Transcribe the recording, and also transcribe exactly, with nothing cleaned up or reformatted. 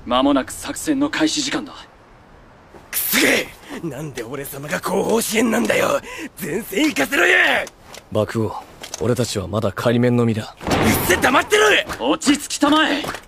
間もなく作戦の開始時間だ。 くすげえ、なんで俺様が後方支援なんだよ。前線行かせろよ。 爆王、俺たちはまだ仮面の身だ。 うっせ、黙ってろ。 落ち着きたまえ。